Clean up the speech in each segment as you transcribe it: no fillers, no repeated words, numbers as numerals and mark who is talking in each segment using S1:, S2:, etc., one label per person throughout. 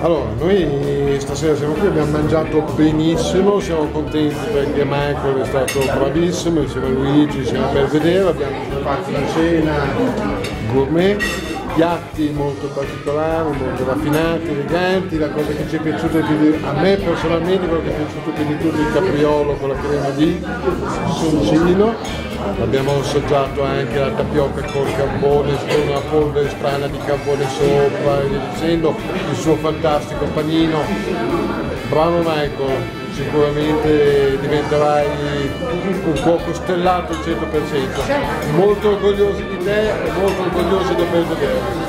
S1: Allora, noi stasera siamo qui, abbiamo mangiato benissimo, siamo contenti perché Michael è stato bravissimo, insieme a Luigi, siamo per vedere, abbiamo fatto una cena gourmet, piatti molto particolari, molto raffinati, eleganti. La cosa che ci è piaciuta più a me personalmente, quello che è piaciuto più di tutto, il capriolo con la crema di soncino. Abbiamo assaggiato anche la tapioca col carbone, con una polvere strana di carbone sopra e via dicendo, il suo fantastico panino. Bravo Michael, sicuramente diventerai un cuoco stellato al 100%. Molto orgogliosi di te e molto orgogliosi del Belvedere.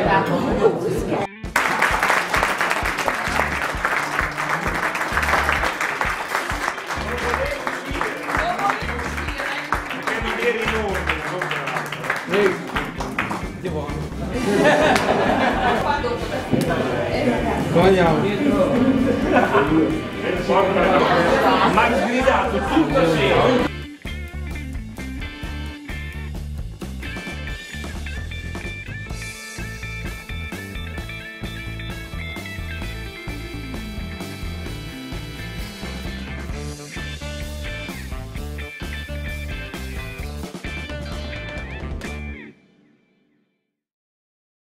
S2: Come andiamo?
S3: Ma hai gridato tutta sera.